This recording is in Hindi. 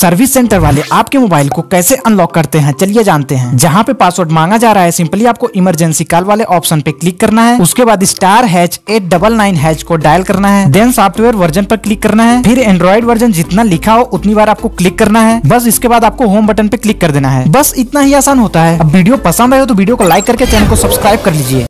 सर्विस सेंटर वाले आपके मोबाइल को कैसे अनलॉक करते हैं चलिए जानते हैं। जहाँ पे पासवर्ड मांगा जा रहा है सिंपली आपको इमरजेंसी कॉल वाले ऑप्शन पे क्लिक करना है। उसके बाद *899# को डायल करना है। देन सॉफ्टवेयर वर्जन पर क्लिक करना है। फिर एंड्रॉइड वर्जन जितना लिखा हो उतनी बार आपको क्लिक करना है। बस इसके बाद आपको होम बटन पे क्लिक कर देना है। बस इतना ही आसान होता है। अब वीडियो पसंद आए तो वीडियो को लाइक करके चैनल को सब्सक्राइब कर लीजिए।